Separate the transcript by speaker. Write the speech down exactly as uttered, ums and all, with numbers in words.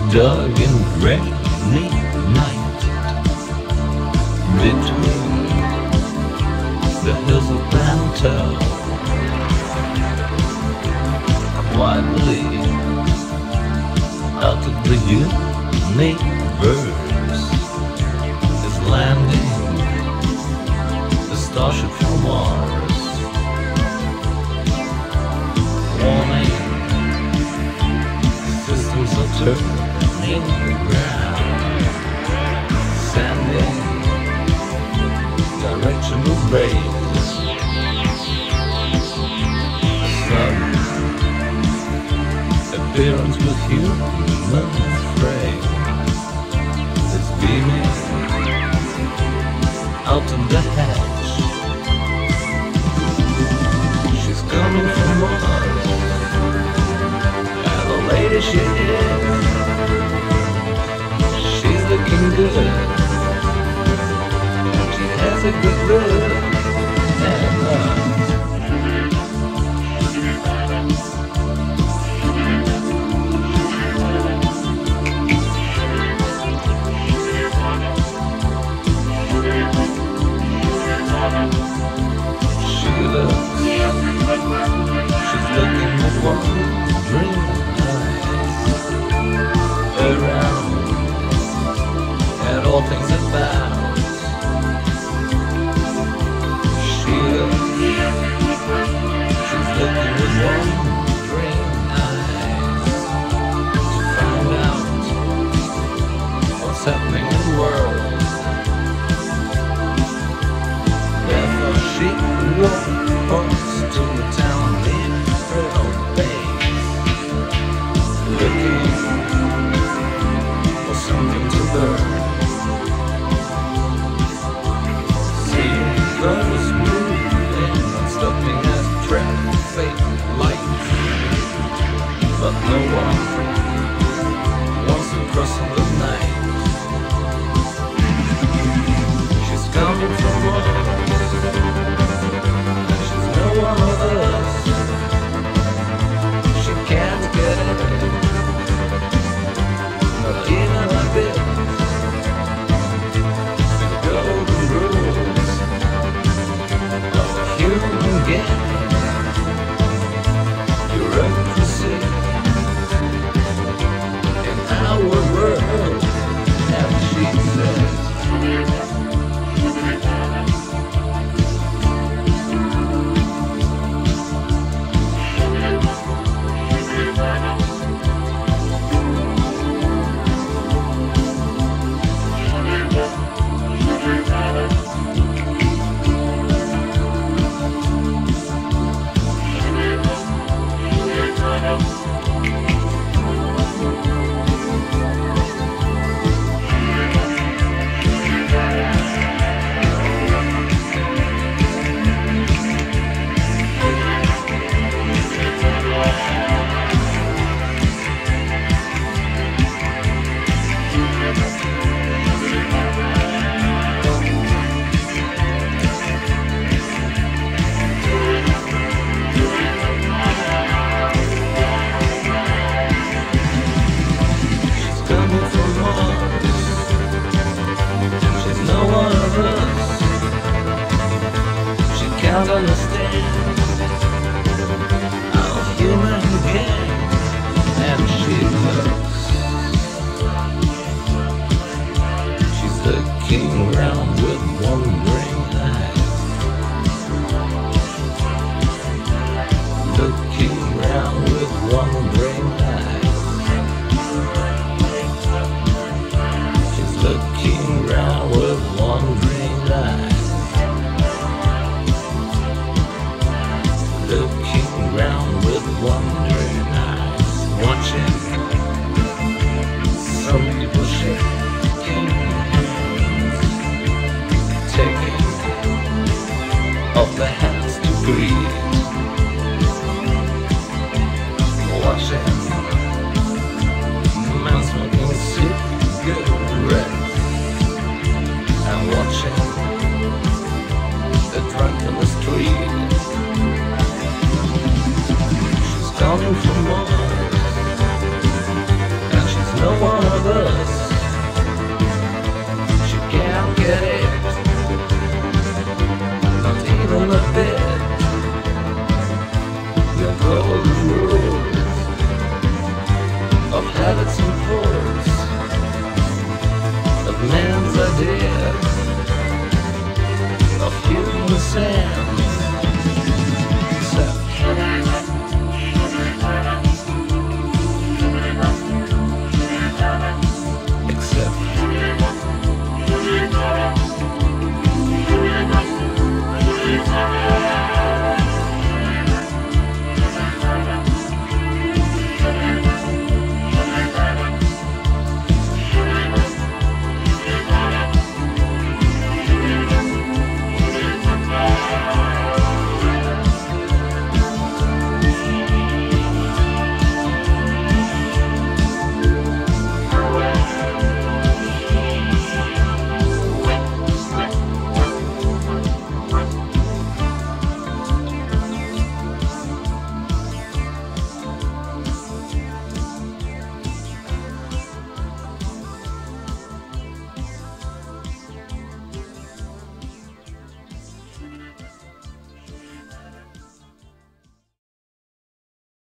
Speaker 1: dark and rainy night between the hills of Plantel. Quietly out of the universe is landing the starship from Mars. Warning, systems are turning around, sending directional rays. Sudden appearance with human frame is beaming out of the hatch. She's coming from Mars, and the lady she is, she's looking good. She has a good look, and uh, she's looking with wandering eyes around at all things about. She looks, she's looking with wandering eyes to find out what's happening in the world. Therefore she walks to the town in her base, looking for something to learn. Seeing cars moving and stopping at traffic lights, but no one wants to cross in the night. She's coming from Mars, one of us, she can't get it, not even a bit. The golden rules of the human game, bureaucracy in our world, and she says can't understand our human game, and she looks, she's looking around with one